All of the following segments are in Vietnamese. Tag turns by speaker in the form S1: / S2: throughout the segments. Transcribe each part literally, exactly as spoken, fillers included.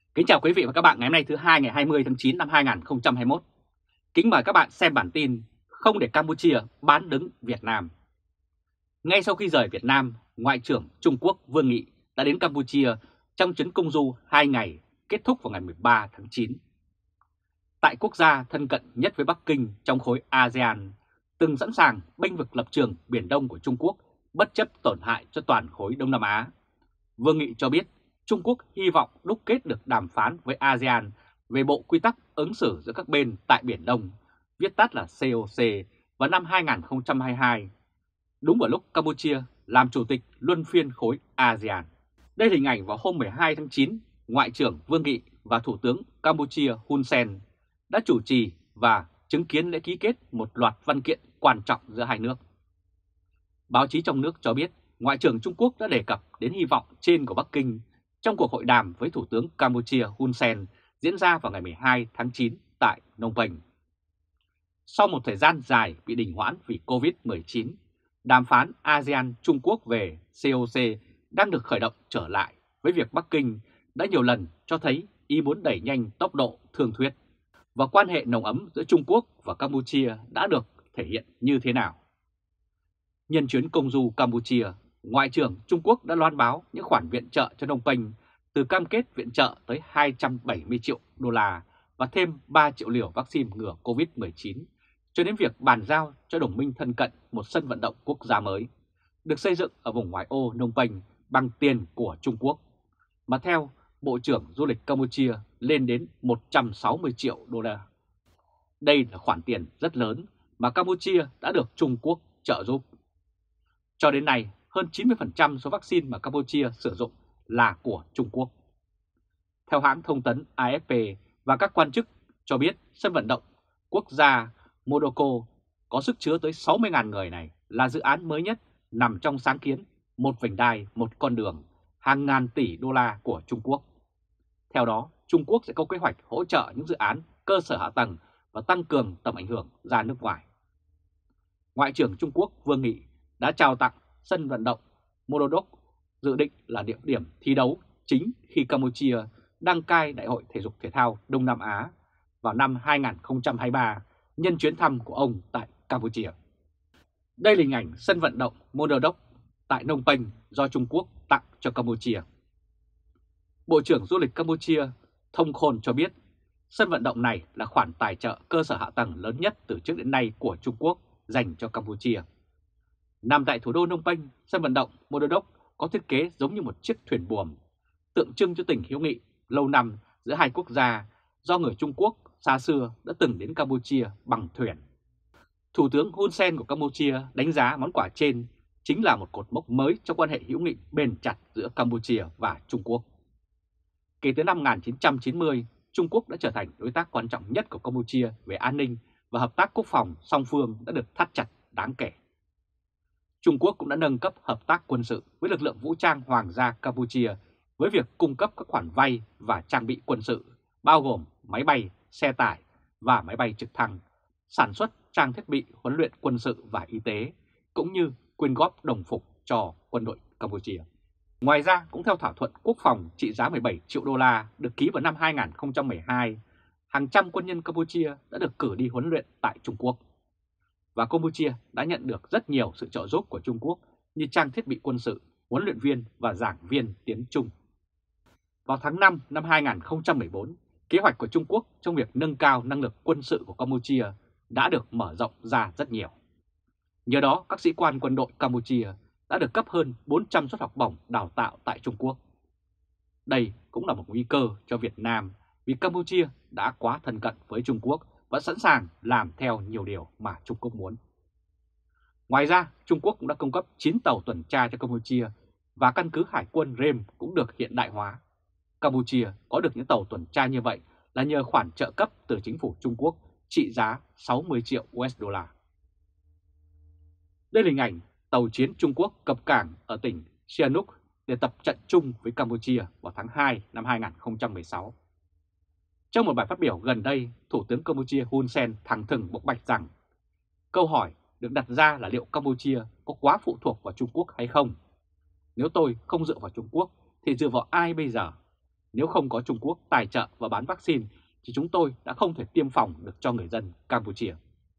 S1: Kính chào quý vị và các bạn ngày hôm nay thứ hai ngày hai mươi tháng chín năm hai nghìn không trăm hai mươi mốt. Kính mời các bạn xem bản tin không để Campuchia bán đứng Việt Nam. Ngay sau khi rời Việt Nam, Ngoại trưởng Trung Quốc Vương Nghị đã đến Campuchia trong chuyến công du hai ngày kết thúc vào ngày mười ba tháng chín. Tại quốc gia thân cận nhất với Bắc Kinh trong khối a sê an, từng sẵn sàng bênh vực lập trường Biển Đông của Trung Quốc bất chấp tổn hại cho toàn khối Đông Nam Á, Vương Nghị cho biết Trung Quốc hy vọng đúc kết được đàm phán với a sê an về Bộ Quy tắc ứng xử giữa các bên tại Biển Đông, viết tắt là xê o xê, vào năm hai nghìn không trăm hai mươi hai, đúng vào lúc Campuchia làm chủ tịch luân phiên khối a sê an. Đây là hình ảnh vào hôm mười hai tháng chín, Ngoại trưởng Vương Nghị và Thủ tướng Campuchia Hun Sen đã chủ trì và chứng kiến lễ ký kết một loạt văn kiện quan trọng giữa hai nước. Báo chí trong nước cho biết Ngoại trưởng Trung Quốc đã đề cập đến hy vọng trên của Bắc Kinh trong cuộc hội đàm với Thủ tướng Campuchia Hun Sen diễn ra vào ngày mười hai tháng chín tại Phnom Penh. Sau một thời gian dài bị đình hoãn vì Covid mười chín, đàm phán a sê an Trung Quốc về xê o xê đang được khởi động trở lại với việc Bắc Kinh đã nhiều lần cho thấy ý muốn đẩy nhanh tốc độ thương thuyết và quan hệ nồng ấm giữa Trung Quốc và Campuchia đã được thể hiện như thế nào. Nhân chuyến công du Campuchia, Ngoại trưởng Trung Quốc đã loan báo những khoản viện trợ cho Phnom Penh từ cam kết viện trợ tới hai trăm bảy mươi triệu đô la và thêm ba triệu liều vaccine ngừa Covid mười chín, cho đến việc bàn giao cho đồng minh thân cận một sân vận động quốc gia mới, được xây dựng ở vùng ngoại ô Phnom Penh bằng tiền của Trung Quốc, mà theo Bộ trưởng Du lịch Campuchia lên đến một trăm sáu mươi triệu đô la. Đây là khoản tiền rất lớn mà Campuchia đã được Trung Quốc trợ giúp. Cho đến nay, hơn chín mươi phần trăm số vaccine mà Campuchia sử dụng là của Trung Quốc. Theo hãng thông tấn a ép pê và các quan chức cho biết sân vận động quốc gia Modoko có sức chứa tới sáu mươi nghìn người này là dự án mới nhất nằm trong sáng kiến một vành đai, một con đường, hàng ngàn tỷ đô la của Trung Quốc. Theo đó, Trung Quốc sẽ có kế hoạch hỗ trợ những dự án cơ sở hạ tầng và tăng cường tầm ảnh hưởng ra nước ngoài. Ngoại trưởng Trung Quốc Vương Nghị đã trao tặng sân vận động Modok, dự định là địa điểm thi đấu chính khi Campuchia đăng cai Đại hội Thể dục Thể thao Đông Nam Á vào năm hai nghìn không trăm hai mươi ba nhân chuyến thăm của ông tại Campuchia. Đây là hình ảnh sân vận động Modok tại Phnom Penh do Trung Quốc tặng cho Campuchia. Bộ trưởng Du lịch Campuchia Thông Khôn cho biết sân vận động này là khoản tài trợ cơ sở hạ tầng lớn nhất từ trước đến nay của Trung Quốc dành cho Campuchia. Nằm tại thủ đô Phnom Penh, sân vận động Modok có thiết kế giống như một chiếc thuyền buồm, tượng trưng cho tình hữu nghị lâu năm giữa hai quốc gia do người Trung Quốc xa xưa đã từng đến Campuchia bằng thuyền. Thủ tướng Hun Sen của Campuchia đánh giá món quà trên chính là một cột mốc mới trong quan hệ hữu nghị bền chặt giữa Campuchia và Trung Quốc. Kể từ năm một nghìn chín trăm chín mươi, Trung Quốc đã trở thành đối tác quan trọng nhất của Campuchia về an ninh và hợp tác quốc phòng song phương đã được thắt chặt đáng kể. Trung Quốc cũng đã nâng cấp hợp tác quân sự với lực lượng vũ trang Hoàng gia Campuchia với việc cung cấp các khoản vay và trang bị quân sự, bao gồm máy bay, xe tải và máy bay trực thăng, sản xuất trang thiết bị huấn luyện quân sự và y tế, cũng như quyên góp đồng phục cho quân đội Campuchia. Ngoài ra, cũng theo thỏa thuận quốc phòng trị giá mười bảy triệu đô la được ký vào năm hai nghìn không trăm mười hai, hàng trăm quân nhân Campuchia đã được cử đi huấn luyện tại Trung Quốc. Và Campuchia đã nhận được rất nhiều sự trợ giúp của Trung Quốc như trang thiết bị quân sự, huấn luyện viên và giảng viên tiếng Trung. Vào tháng năm năm hai nghìn không trăm mười bốn, kế hoạch của Trung Quốc trong việc nâng cao năng lực quân sự của Campuchia đã được mở rộng ra rất nhiều. Nhờ đó, các sĩ quan quân đội Campuchia đã được cấp hơn bốn trăm suất học bổng đào tạo tại Trung Quốc. Đây cũng là một nguy cơ cho Việt Nam vì Campuchia đã quá thân cận với Trung Quốc và sẵn sàng làm theo nhiều điều mà Trung Quốc muốn. Ngoài ra, Trung Quốc cũng đã cung cấp chín tàu tuần tra cho Campuchia và căn cứ hải quân Rem cũng được hiện đại hóa. Campuchia có được những tàu tuần tra như vậy là nhờ khoản trợ cấp từ chính phủ Trung Quốc trị giá sáu mươi triệu đô la. Đây là hình ảnh tàu chiến Trung Quốc cập cảng ở tỉnh Sihanouk để tập trận chung với Campuchia vào tháng hai năm hai nghìn không trăm mười sáu. Trong một bài phát biểu gần đây, Thủ tướng Campuchia Hun Sen thẳng thừng bộc bạch rằng câu hỏi được đặt ra là liệu Campuchia có quá phụ thuộc vào Trung Quốc hay không? Nếu tôi không dựa vào Trung Quốc thì dựa vào ai bây giờ? Nếu không có Trung Quốc tài trợ và bán vaccine thì chúng tôi đã không thể tiêm phòng được cho người dân Campuchia.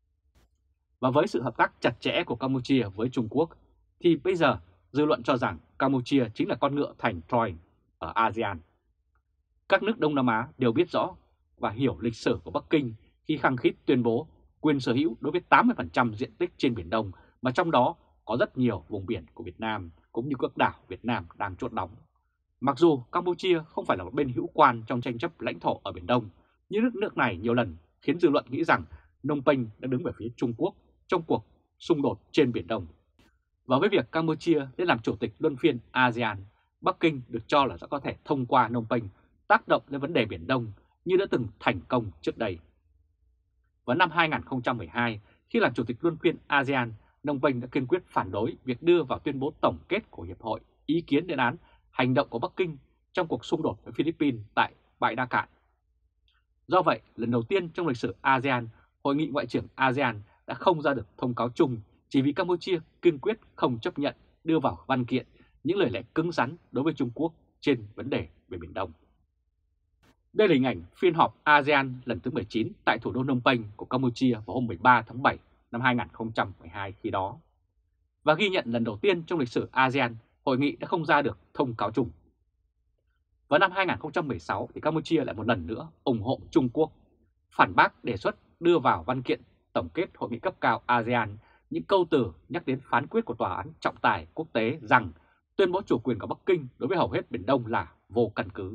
S1: Và với sự hợp tác chặt chẽ của Campuchia với Trung Quốc thì bây giờ dư luận cho rằng Campuchia chính là con ngựa thành Troy ở a sê an. Các nước Đông Nam Á đều biết rõ và hiểu lịch sử của Bắc Kinh khi khăng khít tuyên bố quyền sở hữu đối với tám mươi phần trăm diện tích trên Biển Đông, mà trong đó có rất nhiều vùng biển của Việt Nam cũng như các đảo Việt Nam đang chốt đóng. Mặc dù Campuchia không phải là một bên hữu quan trong tranh chấp lãnh thổ ở Biển Đông, nhưng nước nước này nhiều lần khiến dư luận nghĩ rằng Phnom Penh đã đứng về phía Trung Quốc trong cuộc xung đột trên Biển Đông. Và với việc Campuchia lên làm chủ tịch luân phiên a sê an, Bắc Kinh được cho là sẽ có thể thông qua Phnom Penh tác động lên vấn đề Biển Đông như đã từng thành công trước đây. Vào năm hai nghìn không trăm mười hai, khi làm chủ tịch luân phiên a sê an, Phnom Penh đã kiên quyết phản đối việc đưa vào tuyên bố tổng kết của Hiệp hội ý kiến lên án hành động của Bắc Kinh trong cuộc xung đột với Philippines tại Bãi Đa Cạn. Do vậy, lần đầu tiên trong lịch sử a sê an, Hội nghị Ngoại trưởng a sê an đã không ra được thông cáo chung chỉ vì Campuchia kiên quyết không chấp nhận đưa vào văn kiện những lời lẽ cứng rắn đối với Trung Quốc trên vấn đề về Biển Đông. Đây là hình ảnh phiên họp a sê an lần thứ mười chín tại thủ đô Phnom Penh của Campuchia vào hôm mười ba tháng bảy năm hai nghìn không trăm mười hai khi đó. Và ghi nhận lần đầu tiên trong lịch sử a sê an, hội nghị đã không ra được thông cáo chung. Vào năm hai nghìn không trăm mười sáu thì Campuchia lại một lần nữa ủng hộ Trung Quốc, phản bác đề xuất đưa vào văn kiện tổng kết hội nghị cấp cao a sê an những câu từ nhắc đến phán quyết của Tòa án trọng tài quốc tế rằng tuyên bố chủ quyền của Bắc Kinh đối với hầu hết Biển Đông là vô căn cứ.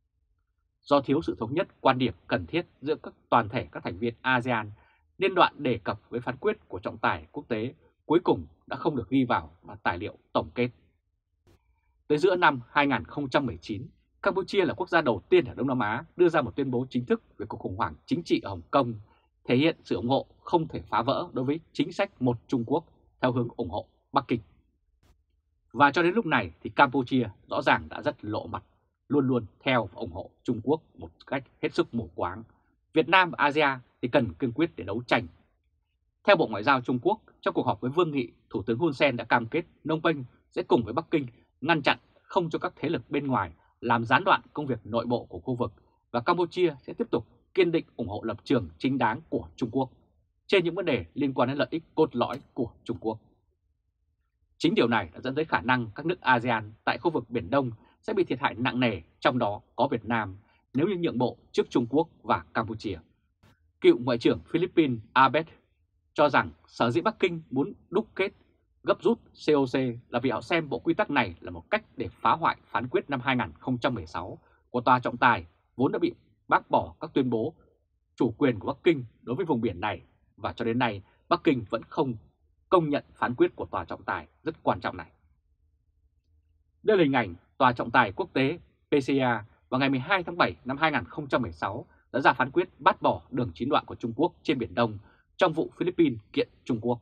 S1: Do thiếu sự thống nhất quan điểm cần thiết giữa các toàn thể các thành viên a sê an, nên đoạn đề cập với phán quyết của trọng tài quốc tế cuối cùng đã không được ghi vào vào tài liệu tổng kết. Tới giữa năm hai nghìn không trăm mười chín, Campuchia là quốc gia đầu tiên ở Đông Nam Á đưa ra một tuyên bố chính thức về cuộc khủng hoảng chính trị ở Hồng Kông, thể hiện sự ủng hộ không thể phá vỡ đối với chính sách một Trung Quốc theo hướng ủng hộ Bắc Kinh. Và cho đến lúc này thì Campuchia rõ ràng đã rất lộ mặt, luôn luôn theo và ủng hộ Trung Quốc một cách hết sức mù quáng. Việt Nam và a sê an thì cần kiên quyết để đấu tranh. Theo Bộ Ngoại giao Trung Quốc, trong cuộc họp với Vương nghị, Thủ tướng Hun Sen đã cam kết Phnom Penh sẽ cùng với Bắc Kinh ngăn chặn không cho các thế lực bên ngoài làm gián đoạn công việc nội bộ của khu vực, và Campuchia sẽ tiếp tục kiên định ủng hộ lập trường chính đáng của Trung Quốc trên những vấn đề liên quan đến lợi ích cốt lõi của Trung Quốc. Chính điều này đã dẫn tới khả năng các nước a sê an tại khu vực Biển Đông sẽ bị thiệt hại nặng nề, trong đó có Việt Nam, nếu như nhượng bộ trước Trung Quốc và Campuchia. Cựu Ngoại trưởng Philippines Abed cho rằng sở dĩ Bắc Kinh muốn đúc kết gấp rút xê o xê là vì họ xem bộ quy tắc này là một cách để phá hoại phán quyết năm hai nghìn không trăm mười sáu của Tòa trọng tài vốn đã bị bác bỏ các tuyên bố chủ quyền của Bắc Kinh đối với vùng biển này, và cho đến nay Bắc Kinh vẫn không công nhận phán quyết của Tòa trọng tài rất quan trọng này. Đây là hình ảnh Tòa trọng tài quốc tế pê xê a vào ngày mười hai tháng bảy năm hai nghìn không trăm mười sáu đã ra phán quyết bác bỏ đường chín đoạn của Trung Quốc trên Biển Đông trong vụ Philippines kiện Trung Quốc.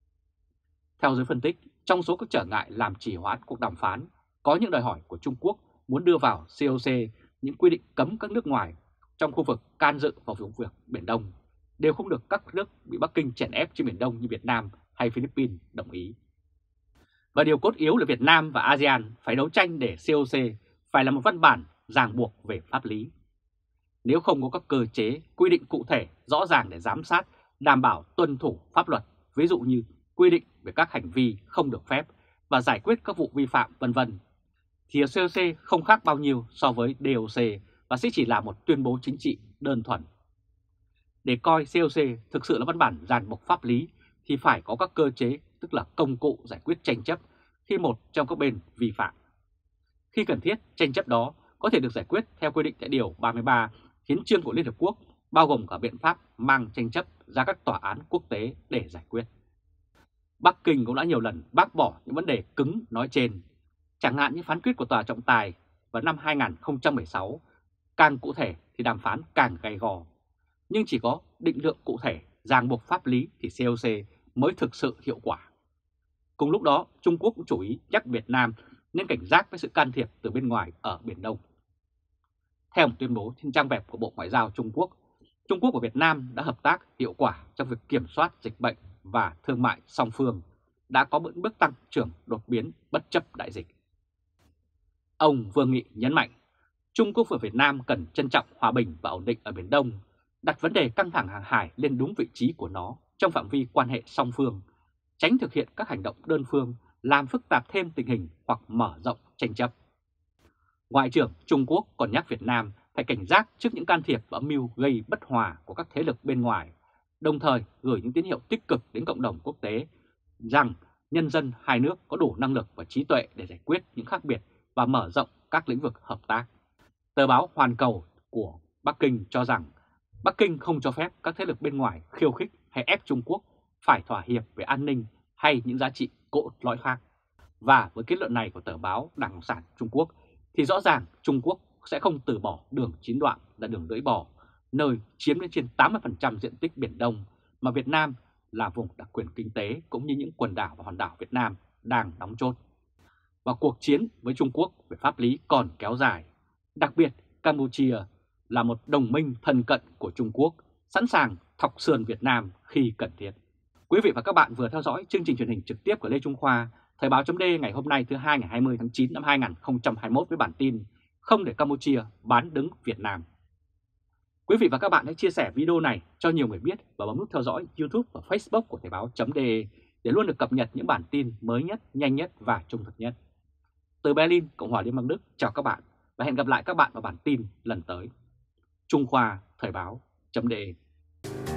S1: Theo giới phân tích, trong số các trở ngại làm trì hoãn cuộc đàm phán, có những đòi hỏi của Trung Quốc muốn đưa vào xê o xê những quy định cấm các nước ngoài trong khu vực can dự vào vùng việc Biển Đông, đều không được các nước bị Bắc Kinh chèn ép trên Biển Đông như Việt Nam hay Philippines đồng ý. Và điều cốt yếu là Việt Nam và a sê an phải đấu tranh để xê o xê phải là một văn bản ràng buộc về pháp lý. Nếu không có các cơ chế, quy định cụ thể, rõ ràng để giám sát, đảm bảo tuân thủ pháp luật, ví dụ như quy định về các hành vi không được phép và giải quyết các vụ vi phạm vân vân, thì xê o xê không khác bao nhiêu so với đê o xê và sẽ chỉ là một tuyên bố chính trị đơn thuần. Để coi xê o xê thực sự là văn bản ràng buộc pháp lý thì phải có các cơ chế, tức là công cụ giải quyết tranh chấp khi một trong các bên vi phạm. Khi cần thiết, tranh chấp đó có thể được giải quyết theo quy định tại Điều ba mươi ba Hiến chương của Liên Hợp Quốc, bao gồm cả biện pháp mang tranh chấp ra các tòa án quốc tế để giải quyết. Bắc Kinh cũng đã nhiều lần bác bỏ những vấn đề cứng nói trên, chẳng hạn như phán quyết của Tòa trọng tài vào năm hai nghìn không trăm mười sáu. Càng cụ thể thì đàm phán càng gay gò, nhưng chỉ có định lượng cụ thể, ràng buộc pháp lý thì xê o xê mới thực sự hiệu quả. Cùng lúc đó, Trung Quốc cũng chú ý nhắc Việt Nam nên cảnh giác với sự can thiệp từ bên ngoài ở Biển Đông. Theo một tuyên bố trên trang web của Bộ Ngoại giao Trung Quốc, Trung Quốc và Việt Nam đã hợp tác hiệu quả trong việc kiểm soát dịch bệnh và thương mại song phương, đã có những bước tăng trưởng đột biến bất chấp đại dịch. Ông Vương Nghị nhấn mạnh, Trung Quốc và Việt Nam cần trân trọng hòa bình và ổn định ở Biển Đông, đặt vấn đề căng thẳng hàng hải lên đúng vị trí của nó trong phạm vi quan hệ song phương, tránh thực hiện các hành động đơn phương làm phức tạp thêm tình hình hoặc mở rộng tranh chấp. Ngoại trưởng Trung Quốc còn nhắc Việt Nam phải cảnh giác trước những can thiệp và âm mưu gây bất hòa của các thế lực bên ngoài, đồng thời gửi những tín hiệu tích cực đến cộng đồng quốc tế rằng nhân dân hai nước có đủ năng lực và trí tuệ để giải quyết những khác biệt và mở rộng các lĩnh vực hợp tác. Tờ báo Hoàn Cầu của Bắc Kinh cho rằng Bắc Kinh không cho phép các thế lực bên ngoài khiêu khích hay ép Trung Quốc phải thỏa hiệp về an ninh hay những giá trị cốt lõi khác. Và với kết luận này của tờ báo Đảng Cộng sản Trung Quốc thì rõ ràng Trung Quốc sẽ không từ bỏ đường chín đoạn là đường lưỡi bò, nơi chiếm đến trên tám mươi phần trăm diện tích Biển Đông mà Việt Nam là vùng đặc quyền kinh tế cũng như những quần đảo và hòn đảo Việt Nam đang đóng chốt. Và cuộc chiến với Trung Quốc về pháp lý còn kéo dài. Đặc biệt, Campuchia là một đồng minh thân cận của Trung Quốc, sẵn sàng thọc sườn Việt Nam khi cần thiết. Quý vị và các bạn vừa theo dõi chương trình truyền hình trực tiếp của Lê Trung Khoa, Thời báo chấm ngày hôm nay thứ hai ngày hai mươi tháng chín năm hai nghìn không trăm hai mươi mốt với bản tin không để Campuchia bán đứng Việt Nam. Quý vị và các bạn hãy chia sẻ video này cho nhiều người biết và bấm nút theo dõi YouTube và Facebook của Thời báo chấm để luôn được cập nhật những bản tin mới nhất, nhanh nhất và trung thực nhất. Từ Berlin, Cộng hòa Liên bang Đức, chào các bạn và hẹn gặp lại các bạn vào bản tin lần tới. Trung Khoa, Thời báo chấm